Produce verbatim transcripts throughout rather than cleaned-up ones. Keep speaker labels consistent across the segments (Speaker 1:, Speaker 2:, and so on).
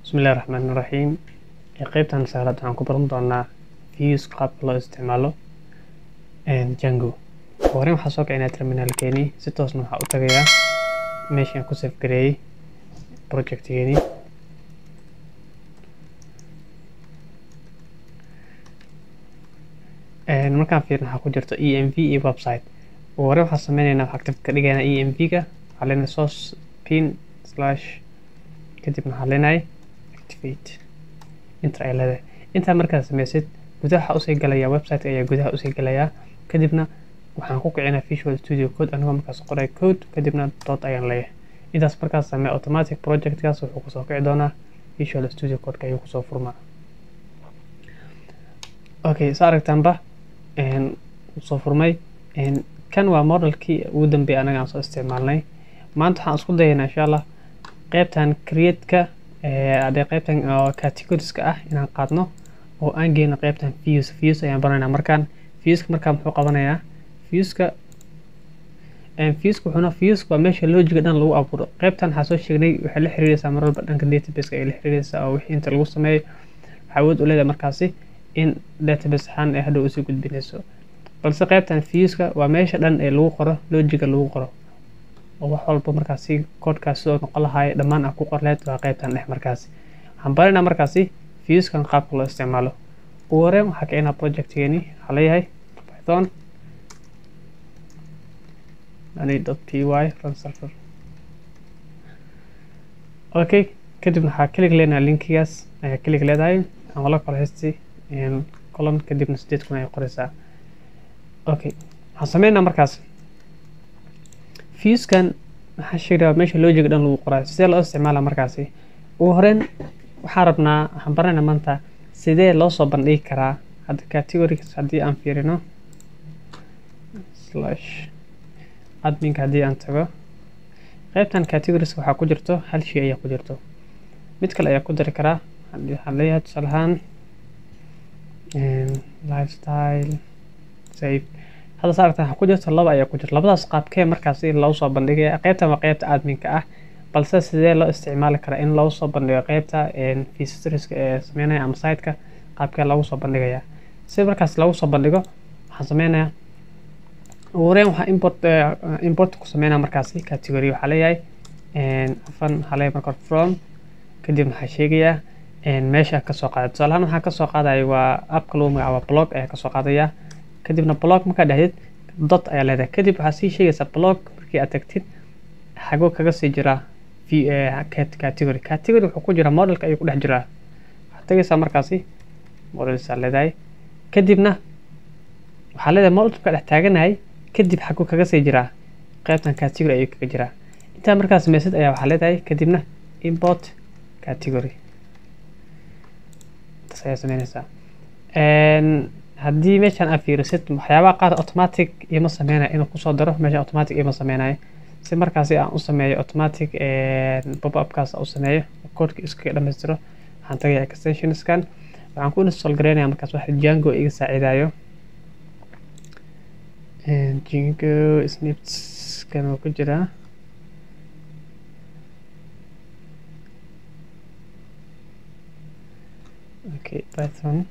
Speaker 1: بسم الله الرحمن الرحيم. قيبتان سهلة waxaan ku baran doonaa views qaabka loo isticmaalo Django. Horey waxaan soo kicinaa terminalkeeni si toosna waxaan u tagayaa meeshaan ku save gareeyay projectkeeni. Een markaan fiirno waxa ku jirto E M V iyo website. Horey waxaan sameynaynaa waxa active ka dhigaynaa E M V-ga waxaan leenahay source pin slash kadibna waxaan leenahay activate inta ay leedahay inta markaad sameysid gudaha u soo galaya website ayaa gudaha u soo galaya kadibna waxaan ku kicinaa Visual Studio Code anigoo markaas qoray code kadibna dot ayaan leeyahay intaas markaas samee automatic project kaas wuxuu ku soo kici doonaa Visual Studio Code ka ayuu ku soo furmaa. Okay soo aragtaanba een soo furmay een kan waa modelkii ugu dambeeyay anaga aan soo isticmaalnay maanta waxaan isku dayaynaa insha Allah qaybtan create ka ee aday qaybtan oo categories ka ah inaan qaadno oo aan geeyno qaybtan views views ayaan banaynaa markaan views markaan muxuu qabanayaa views ka een views wuxuuna views waa meesha logic dhan lagu abuuro qaybtan waxa soo sheegnay waxa la xiriiraysaa mar walba dhanka database ka ay la xiriiraysaa oo wixii inta lagu sameeyo awood u leedahay markaasi in database ahaan ay hadhow usii gudbinayso balse qaybtan views ka waa meesha dhan ee lagu qoro logic lagu qoro oo wax walba markaasi codekaas soo noqon lahaay dhammaan aan ku qorleed waa qaybtan dhex markaasi waxaan baranaa markaasi views kan qaabka loo isticmaalo ugu horreyn waxaa keenaa projectkeeni waxaa leeyahay python ani.py run server okay kadibna waxaa click leenahay linkigaas ayaa click leedahay ama la kala haysti in column kadibna sideed kun ay qoraysaa okay waxaan sameynaa markaas views kan waxa sheegay meesha logic dhan lagu qoray sidee loo isticmaalaa markaasi ugu horreyn waxaan rabnaa waxaan baranaa maanta sidee loo soo bandhigi karaa hadda categories haddii aan fiirino slash admin haddii aan tago qaybtan categories waxaa ku jirto hal shay ayaa ku jirto mid kale ayaa ku dari karaa waxaan leeyahay tusaale ahaan lifestyle save hada saartan waxa ku jirto laba ayaa ku jirto labadaas qaabkee markaasi loo soo bandhigay qaybtan waa qaybta admin-ka ah balse sidee loo isticmaali karaa in loo soo bandhigo qaybta een visitors ee sameynaya ama site-ka qaabkee lagu soo bandhigayaa si markaas lagu soo bandhigo waxaan sameynayaa ugu horreyn waxaan import import ku sameynaa markaasi category waxaa leeyahay een afan halay marka from kadib waxaa sheegayaa een meesha ka soo qaadayo tusaale ahaan waxaan ka soo qaadayo waa app lagu magacaabo blog ayaa ka soo qaadaya kadibna blog marka dhahdid dot ayaa leedahay kadib waxaa sii sheegaysaa blog markii aad tagtid xagoo kaga sii jira category category wuxuu ku jira modelka ayuu ku dhex jiraa waxaad tagaysaa markaasi modelsa leedahay kadibna waxaa leedahay modelka dhex taaganahay kadib xagoo kaga sii jira qaybtan category ayuu kaga jiraa intaa markaas message ayaa waxaa leedahay kadibna import category taas ayaa sameynaysaa een haddii meeshan aad fiirisid waxyaabaha qaar automatic ima sameynayo inuu kusoo daro meesha automatic ima sameynayo si markaasi aan u sameeyo automatic pop-up kaas u sameeyo codeka iskaga dhammaystiro waxaan tagayaa extensionskan waxaan ku install gareynayaa markaas waxa Django iga saacidayo Django snippets kan oo ku jira okay Python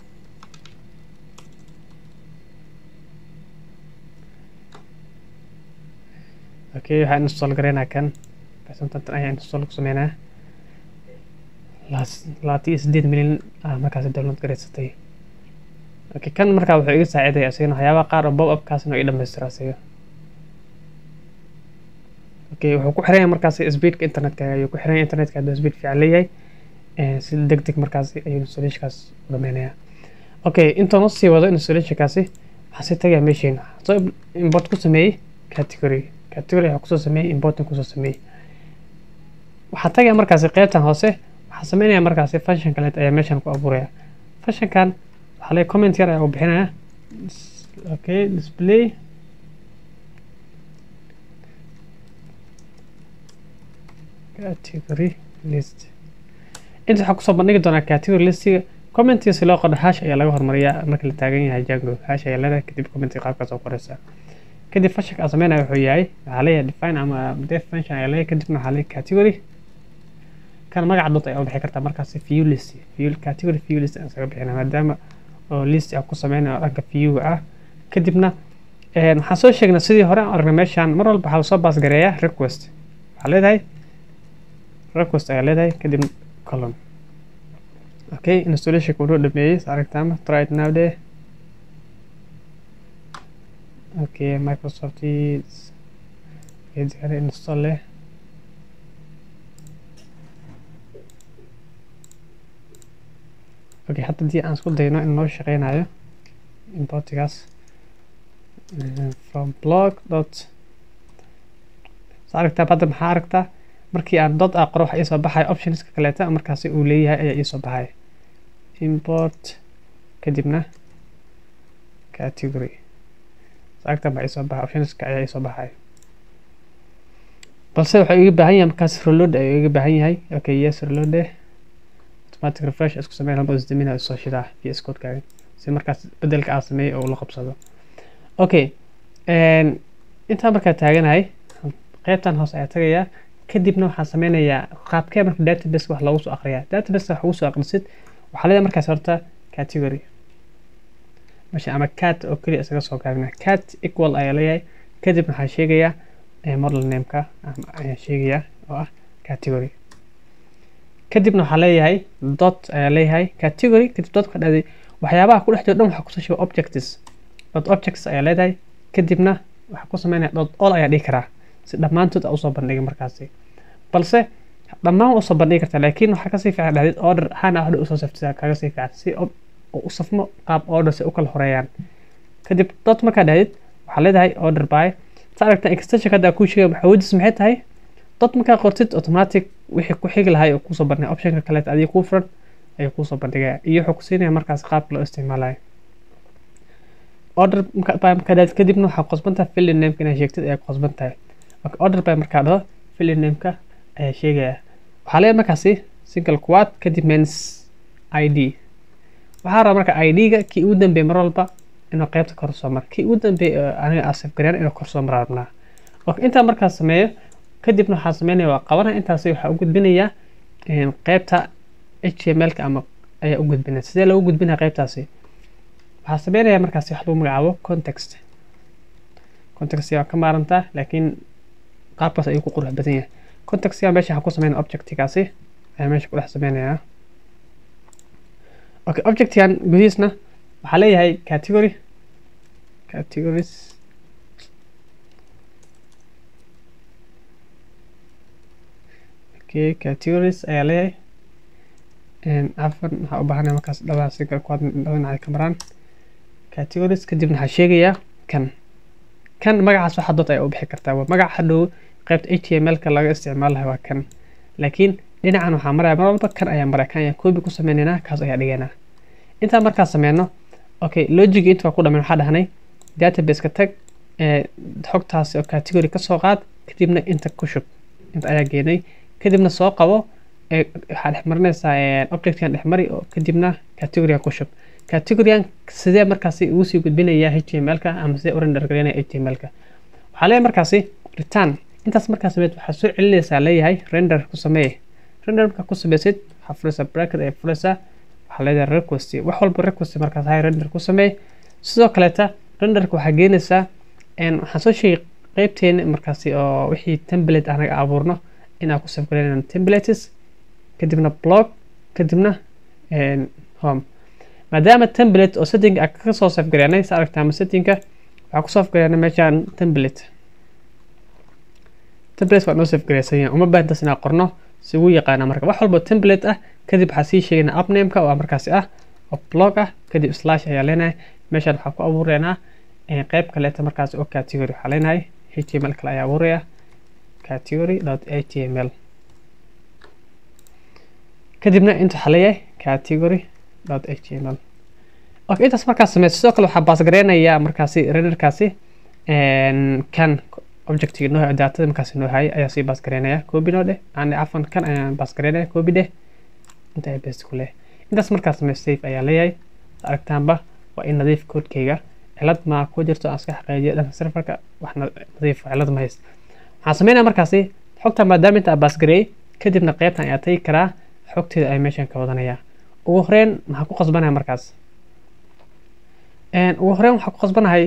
Speaker 1: okay waxaan install gareynaa kan Python tan ayaan install ku sameynaa laati sideed milyan ah markaas download gareysatay okay kan markaa wuxuu iga saacidayaa asagana waxyaabaha qaar oo pop-up kaasna ii dhammaystira asaga okay wuxuu ku xiran yahay markaasi speedka internetka ayuu ku xiran yahay internetka hadduu speed fiican leeyahay ee si degdeg markaasi ayuu installationkaas u dhameynayaa okay intaan u sii wado installationkaasi waxaan sii tagayaa meeshiina soo import ku sameeyay category category waxa kusoo sameeyay import kusoo sameeyay waxaan tagayaa markaasi qaybtan hoose waxaan sameynayaa markaasi function kale ayaa meeshan ku abuuraya functionkan waxaa leeyahay comment yar ayaa u bixinaya okay display category list inta waxa kusoo bandhigi doonaa category listiga commentiga si loo qoro hash ayaa laga hormariyaa marka la taagan yahay Django hash ayaa leedahay kadib commentiga qaabkaas oo qoraysa kadib functionka aan sameynayo wuxuu yahay waxaa leeyahay define ama def function ayaa leeyahay kadibna waxaa leeyahay category kan magaca dot ayaa u bixi kartaa markaas view list view category view list aan isaga bixinaa maadaama oo list aan ku sameynaa dhanka view ah kadibna een waxaan soo sheegnay sidii hore aan aragnay meeshaan mar walba waxaa soo baas gareeyaa request waxaa leedahay request ayaa leedahay kadib column okay installation ku noo dhameeyay aragtaama try it now day okay Microsoft is it's gonna install it okay hadda dii aan isku dayno in noo shaqeynayo importigaas from blog dot saaragtaa badda maxaa aragtaa markii aan dot aqro waxa isoo baxay optionska kaleeta markaas uu leeyahay ayaa isoo baxay import kadibna category saaragtaa ma isoo baxay optionska ayaa isoo baxay balse waxa iga baahan yahay markaas reload ayaa iga baahan yahay okay yes reload automatic refresh isku sameeyay laba isdamina soo shidaa V S Code kaaga si markaas bedelka aan sameeyay oo la qabsado okay een inta marka taaganahay qaybtan hoos ayaa tagaya kadibna waxaan sameynayaa qaabkee marka database wax lagu soo akhriyaa database wax lagu soo akhrisid waxa leeyahay markaas horta category meesha ama cat oo kaliya isaga soo gaabina cat equal ayaa leeyahay kadibna waxaan sheegayaa model name-ka ayaa sheegayaa oo ah category kadibna waxaa leeyahay dot ayaa leeyahay category kadib dot ka dhacday waxyaabaha ku dhex jira dhan waxa ku soo sheegay objects dot objects ayaa leedahay kadibna waxa ku sameynaya dot all ayaa dhigi karaa si dhammaantood u soo bandhigay markaasi balse dhammaan u soo bandhigi kartaa laakiin waxa ka sii fiican dhacday order hana wax u soo saftaa kaga sii fiican si u safmo qaab order si u kala horeeyaan kadib dot marka dhacday waxa leedahay order by saaragta extension kada ku sheegay waxa wajis maxay tahay dot marka qortid automatic wixii ku xigi lahay oo ku soo bandhigay optionka kale adiga ku furan ay ku soo bandhigay iyo wuxuu ku siinaya markaas qaab loo isticmaalayo order by marka dad kadibna waxa qosbanta fill name kana sheegtid ay qosbantahay okay order by marka dhado fill name ka ay sheegaya waxa leeyahay markaasi single quote kadib means id waxa rabaa marka id ga kii ugu dambeeyay mar walba inuu qaybta kor soo mar kii ugu dambeeyay aniga asaf gareyn inuu kor soo mararna okay inta markaas sameeyo kadibna waxa sameeynaya waa qabana intaas waxa u gudbinaya in qaybta H T M L ka ama ayaa u gudbinaya sidee loo gudbinaya qaybtaasi waxa sameeynaya markaas wax lagu magacaabo context context yaa ka maaranta laakiin qaabkaas ayuu ku qurux badan yahay context yaa meesha waxa ku sameeynaa object-kaasi ayaa meesha ku dhex sameeynaya okay object-yan gudihiisna waxa leeyahay category categories okay categories ayaa leeyahay een afan waxa u baahanay markaas dhawaa si kala quad dhawaan ay kamaraan categories kadibna waxa sheegaya kan kan magacaas waxa dot ay u bixi kartaa waa magac hadhow qaybta H T M L ka laga isticmaalayo waa kan laakiin dhinacan waxa maraya mar walba kan ayaa maraya kan ayaa copy ku sameeynaa kaas ayaa dhiganaa inta markaa sameeyno okay logic inta ku dhamaan waxa dhahnay database ka tag ee xogtaas oo category ka soo qaad kadibna inta ku shub inta ayaa geenay kadibna soo qabo ee waxa dhex marinaysaa ee object-kan dhex mari oo kadibna category ku shub category-an sidee markaas uu sii gudbinaya H T M L ka ama sidee u render gareynaya H T M L ka waxa leeyahay markaas return intaas markaas sameeyay waxa soo celinaysaa leeyahay render ku sameey render marka ku sameeysid waxa furaysa bracket ee furaysa waxa leedahay request wax walba request markaas hay render ku sameey sidoo kale ta renderka waxa geenaysaa in waxa soo sheegay qaybteen markaas oo wixii template anaga abuurno in aan ku save gareynaa templates kadibna blog kadibna een home maadaama template oo setting ah ka soo save gareynay saaragtaa ma setting-ka waxa ku save gareynaa meeshaan template template waa noo save gareysay uma baahan tahay inaan qorno si uu yaqaan marka wax walba template ah kadib waxa sii sheegna app name-ka oo markaas ah oo blog ah kadib slash ayaa leenahay meeshaan waxa ku abuureynaa ee qayb kale ta markaas oo category waxa leenahay H T M L kale ayaa abuuraya category.html kadibna inta xalaya category.html okay intaas markaas sameeyay sidoo kale waxa baas gareynaya markaas renderkaasi een kan object-ga noo data markaas noo hay ayaa si baas gareynaya copy noo dheh aan afan kan ayaan baas gareynaya copy dheh inta ay paste ku leh intaas markaas sameeyay save ayaa leeyahay aragtaanba waa in nadiif code-kayga cilad ma ku jirto aan iska xaqiijiyo dhanka serverka wax nadiif cilad ma haysto waxaan sameeynaa markaas xogta maadaama inta baas gareeyay kadibna qaybtan ayaa tagi karaa xogteeda ay meeshan ka wadanaya ugu horeyn maxaa ku qasbanahay markaas een ugu horeyn waxaa ku qasbanahay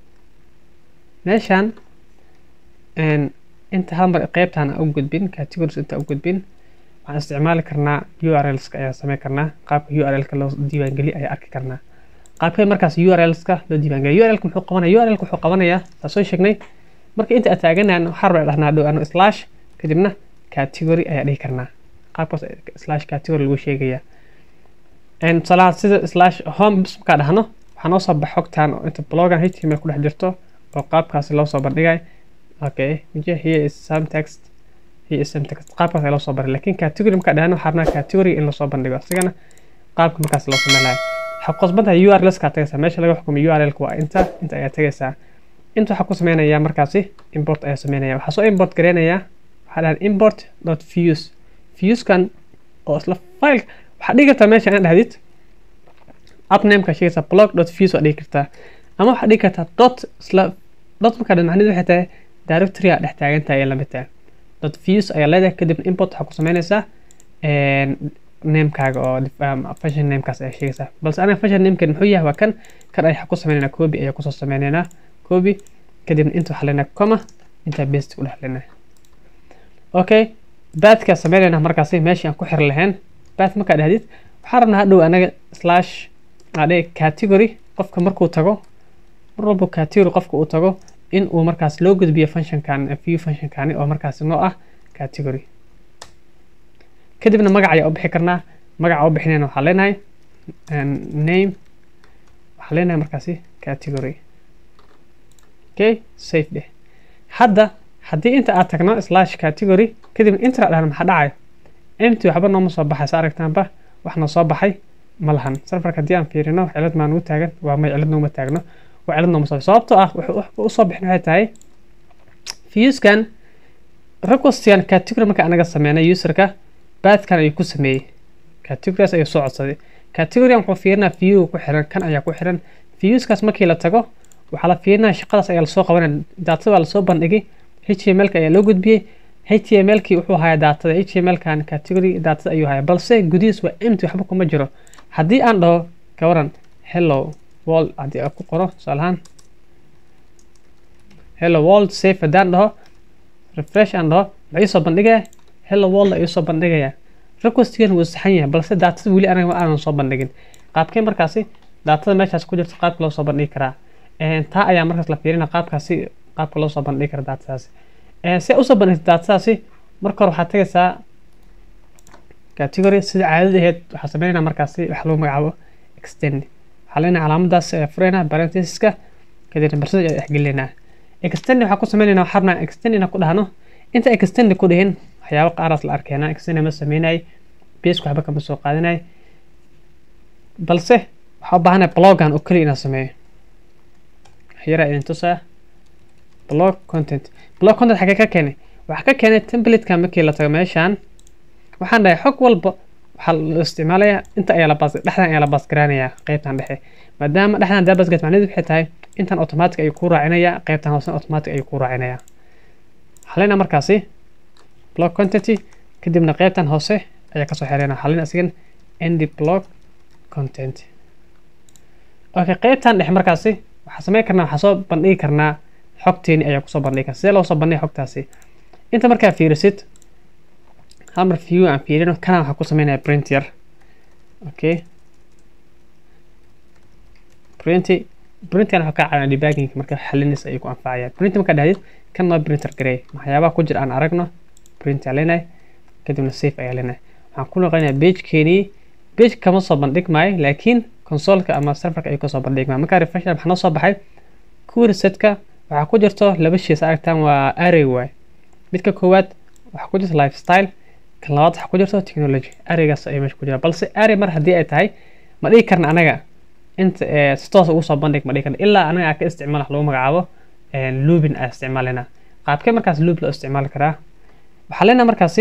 Speaker 1: meeshan een inta hal mar qaybtan u gudbin categories inta u gudbin waxaan isticmaali karnaa U R Ls ka ayaa sameyn karnaa qaabka U R L ka loo diiwaan geliyo ayaa arki karnaa qaabka markaas U R Ls ka loo diiwaan geliyo U R L ka muxuu qabanayaa U R L ka wuxuu qabanayaa taasoo sheegnay marka inta aad taaganaan waxaan rabaa dhahnaa dhow ano slash kadibna category ayaa dhihi karnaa qaabkaas slash category lagu sheegaya en salaad sida slash home bis ka dhahno waxaan oo soo bax xogtaan oo inta blogan H T M L ku dhex jirto oo qaabkaas loo soo bandhigay okay here is some text here is some text qaabkaas loo soo baray laakiin category marka dhahno waxaan rabnaa category in la soo bandhigo sigana qaabka markaas loo sameeyo waxa qasbanta U R Ls ka tagaysa meesha laga xukumo U R L ka waa inta inta ayaa tagaysa inta waxa ku sameeynaya markaasi import ayaa sameeynaya waxa soo import gareynaya waxa dhahan import.views views kan oo isla file waxa dhigata meesha aan dhahdid app name ka sheegaysa blog.views waa dhigi kartaa ama waxa dhigi kartaa dot isla dot marka macnaheedu waxay tahay directory dhex taagan tahay la mid tahay dot views ayaa leedahay kadib import waxa ku sameynaysa een name kaaga oo function name kaas ay sheegaysa balse ana function name kan muxuu yahay waa kan kan ay ku sameynayna copy ayaa ku soo sameynayna copy kadib inta waxa leena comma inta paste u dhaxlena okay baad ka sameynayna markaas meesha aan ku xir lahayn baad marka dhahdid waxa rabnaa hadhow anaga slash ade category qofka markuu tago marwalba category qofka uu tago in uu markaas loo gudbiyo function kan view function kan oo markaas noo ah category kadibna magac ayaa u bixi karnaa magaca u bixinayna waxa leenahay name waxa leenahay markaas category okay save de hadda hadii inta aad tagno slash category kadib inta dhahna maxaa dhacay empty waxba nooma soo baxay saaragtaanba waxna soo baxay malahan serverka hadii aan fiirino cilad ma noo taagan waa ma cilad nooma taagno waa cilad nooma soo sababtoo ah wuxuu u soo bixin waxay tahay views kan requestian category marka anaga sameeynay userka baad kan ay ku sameeyay categories ay soo codsaday category aan ku fiirina view ku xiran kan ayaa ku xiran views kaas markii la tago waxa la fiirina shaqadaas ayaa la soo qabanay data waa la soo bandhigay H T M L ka ayaa loo gudbiyay H T M L ki wuxuu hayaa data H T M L kan category data ayuu hayaa balse gudihiis waa empty waxba kuma jiro hadii aan dhaho ka waran hello world hadii aan ku qoro salahan hello world save hadaan dhaho refresh aan dhaho maxay soo bandhigay hello world ayuu soo bandhigaya requestigan wuu saxan yahay balse data wali anaga aan soo bandhigin qaabkee markaasi data meeshaas ku jirto qaabka loo soo bandhigi karaa een taa ayaa markaas la fiirina qaabkaasi qaabka loo soo bandhigi karo datadaas ee si u soo bandhigto datadaas marka hore waxaad tagaysaa category sida caadada ahayd waxa sameeynaa markaasi wax loo magacaabo extend waxa leena calaamadaas ee furena parenthesis-ka kadibna barsada ay xigilina extend waxa ku sameeynaa waxarna extend ina ku dhahno inta extend ku dhihin waxyaabo qaaraas la arkeena extend ma sameynay page waxba kama soo qaadanay balse waxa baahanay blogan oo kaliya ina sameeyo yara inta sa blog content blog content xagee ka keenay waxa ka keenay template ka markii la tago meeshan waxaan dhahay xog walba waxa la isticmaalayaa inta ay la baas dhaxdan ay la baas garaanaya qaybtan dhexe maadaama dhaxdan daabas gad macnaheedu waxay tahay intan automatic ay ku raacinaya qaybtan hoose automatic ay ku raacinaya xalina markaasi blog content kadibna qaybtan hoose ayaa ka soo xireyna xalina asigan end blog content okay qaybtan dhexe markaasi waxa sameey karnaa waxa soo bandhigi karnaa xogteeni ayaa ku soo bandhigi karnaa sidee loo soo bandhigi xogtaasi inta markaa fiirisid hammer view aan fiirino kana waxa ku sameeynaa print yar okay print print kan waxa ka caawinaya debugging marka xalinaysa ay ku anfacaya print marka dhahdid kan waa printer gray waxyaabaha ku jira aan aragno print alenay kadibna save ayaa leenahay waxaan ku noqonayaa page keeni page kama soo bandhigmay laakiin console-ka ama server-ka ay ka soo bandhigmaan marka refresh waxa noo soo baxay query set-ka waxa ku jirto laba shay aragtaan waa array way midka koowaad waxa ku jirto lifestyle kan labaad waxa ku jirto technology array-gaas ay meesha ku jira balse array mar hadii ay tahay ma dhigi karna anaga inta si toos ugu soo bandhig ma dhigi karna ilaa anaga ka isticmaal wax lagu magacaabo looping aan isticmaalina qaabkee markaas loop loo isticmaali karaa waxa leena markaasi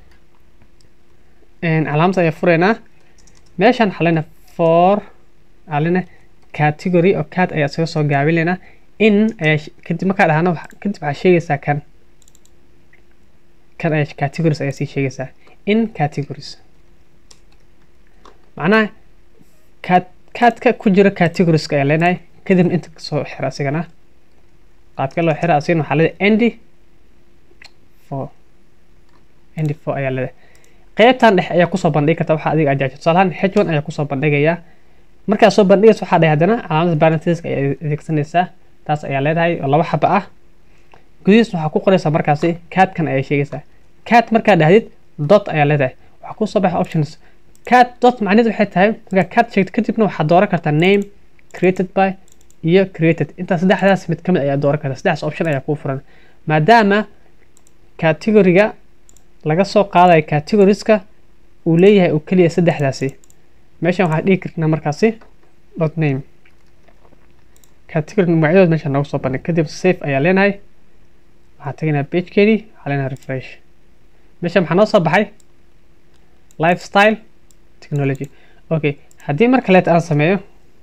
Speaker 1: een calaamada ay fureenaa meeshan xalina for alina category oo cat ayaa soo soo gaabinayna in ay kadib marka dhahno kadib waxa sheegaysaa kan kan ay categories ayaa sii sheegaysaa in categories macnaha cat catka ku jira categories ka ay leenahay kadibna inta soo xira asigana qaabka loo xira asigana waxaa leedahay end for end for ayaa leedahay qaybtan dhexe ayaa kusoo bandhigi karta waxa adiga ajaajid tusaalahaan h one ayaa kusoo bandhigayaa markaa soo bandhigaysa waxaa dhahay haddana calaamada parenthesis ayaa adeegsanaysaa taas ayaa leedahay oo laba xaba ah gudihiis waxaa ku qoraysaa markaasi catkan ayaa sheegaysaa cat markaa dhahdid dot ayaa leedahay waxaa kusoo baxa options cat dot macnaheedu waxay tahay markaa cat sheegto kadibna waxaad dooran kartaa name created by iyo created intaa saddexdaas mid ka mid ayaa dooran kartaa saddexdaas option ayaa kuu furan maadaama categoriga laga soo qaadayo categorieska uu leeyahay oo keliya saddexdaasi meeshan waxaan dhigi karnaa markaasi dot name category magacyadood meeshan noogu soo bandhig kadib save ayaa leenahay waxaan tegaynaa pagekeedii waxaa leenahay refresh meeshan maxaa noo soo baxay lifestyle technology okay haddii mar kaleet aan sameeyo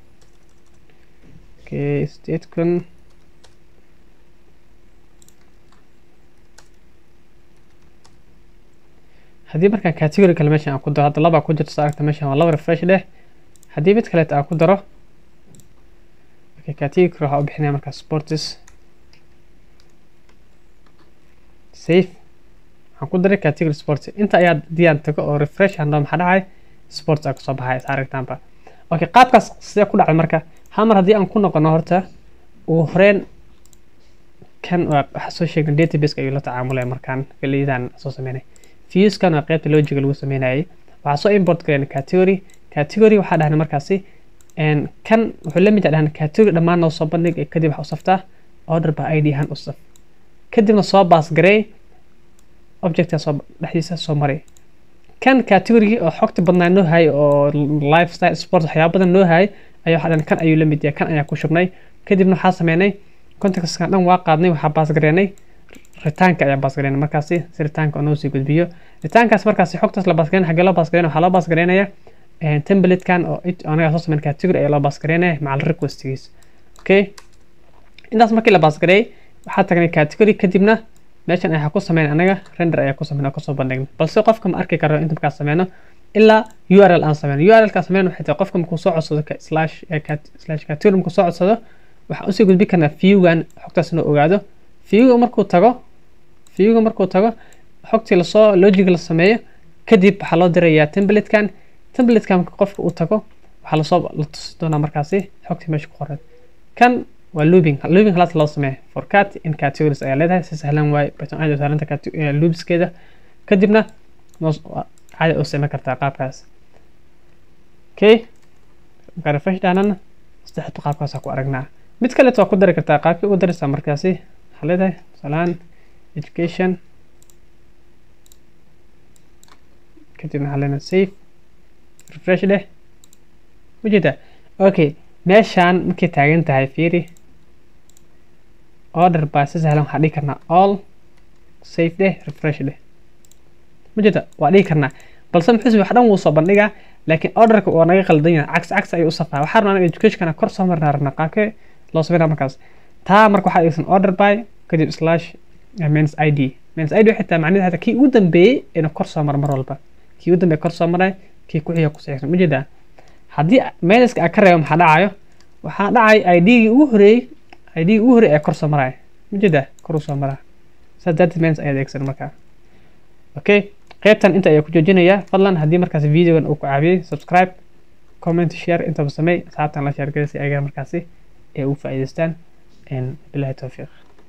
Speaker 1: okay statekun haddii markaan category kale meeshan aan ku daro hadda laba ku jirto soo aragta meeshan waa laba refresh dheh haddii mid kaleet aan ku daro okay category waxaa u bixinaya markaa sports safe waxaan ku daray category sports inta ayaa diyaan tago oo refresh handoo maxaa dhacay sports aa kusoo baxay is aragtaanba okay qaabkaas sidee ku dhacay marka hamar haddii aan ku noqono horta ugu horeen kan waxaa soo sheegay database ayuu la tacaamulaya markaan filiyadan soo sameynay viewskan waa qaybta logiga lagu sameynayay waxaa soo import gareena category category waxaa dhahna markaasi kan wuxuu la mid yahay category dhammaan noo soo bandhig ee kadib waxaa u saftaa order by id ahaan u saf kadibna soo baas garey objectka soo dhexdiisa soo maray kan category oo xogta badnaa noo hay oo lifestyle sport waxyaabo badan noo hay ayaa waxaa dhan kan ayuu la mid yahay kan ayaa ku shubnay kadibna waxaa sameynay contextkan dhan waa qaadnay waxaa baas gareynay ritaanka ayaa baas gareynay markaasi si ritaanka oo noo sii gudbiyo ritaankaas markaasi xogtaas la baas gareynay xagee loo baas gareynay waxaa loo baas gareynaya templatekan oo anaga soo sameyn category ayaa loo baas gareynaya macal requestigiis okay intaas markii la baas gareeyay waxaa tagnay category kadibna meeshan ayaa ku sameyn anaga render ayaa ku sameyn oo kasoo bandhigna balse qofka ma arki karo inta markaa sameyno ilaa U R L aan sameyno U R L ka sameyno waxay tahay qofka markuu soo codsado slash slash category markuu soo codsado waxaa usii gudbi karnaa viewgan xogtaas inuu ogaado viewga markuu tago viewga markuu tago xogtii lasoo logic la sameeyo kadib waxaa loo dirayaa templatekan templatekan marka qofka uu tago waxaa lasoo la tusi doonaa markaasi xogtii meesha ku qoran kan waa looping looping class loo sameeyo for cat in categories ayaa leedahay si sahlan waay python aad u sahlanta loopskeeda kadibna caadi u sameyn kartaa qaabkaas okay marka refresh dhaanana saddexda qaabkaas ku aragnaa mid kale waa ku dari kartaa qaabkii ugu daraysaa markaasi waxaa leedahay salaan education kadibna waxaa leenahay save refresh dheh ujeeda okay meeshaan markay taagan tahay fiiri order baa si sahlan waxaa dhigi karnaa all save dheh refresh dheh ujeeda waa dhigi karnaa balse muxuu wax dhan wuu soo bandhigaa laakiin orderka waa naga qaldan yahay cags cags ayuu u safaa waxaa rabnaa anaga educationkana kor soo marnaa rabnaa qaabkee loo sameynaa markaas taa marka waxaa dhigsan order by kadib slash mens id mens id waxay tahay macnaheedu hata kii ugu dambeeyey inuu kor soo maro mar walba kii ugu dambeeyey kor soo maray kii ku xiga ku saxiixsan ujeedaa haddii menska aan ka reebo maxaa dhacayo waxaa dhacay idgii ugu horeeyey idgii ugu horeeyey ee kor soo maraya ujeedaa kor u soo maraa saas darteed mens ayaa adeegsan markaa okay qaybtan inta ayaa ku joojinayaa fadlan haddii markaasi videogan uu ku caawiyey subscribe comment share intaba samey asxaabtan la share gareysay ayaga markaasi ee u faa'iidaystaan billahi tawfiiq